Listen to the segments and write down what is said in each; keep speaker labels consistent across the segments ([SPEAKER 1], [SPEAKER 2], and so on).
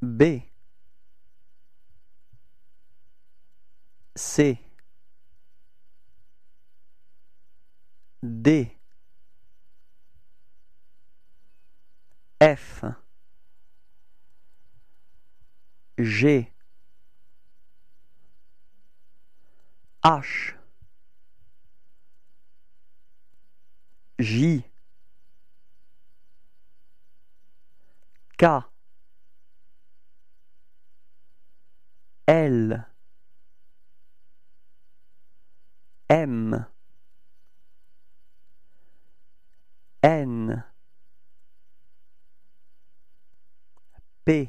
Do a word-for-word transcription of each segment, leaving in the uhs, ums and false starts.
[SPEAKER 1] B, C, D, F, G, H, J, K, L, M, N, P,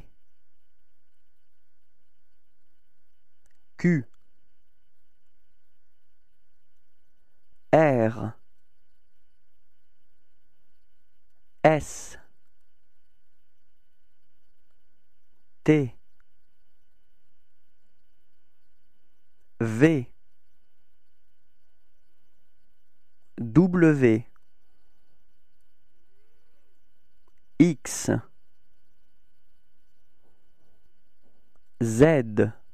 [SPEAKER 1] Q, R, S, T, V, W, X, Z,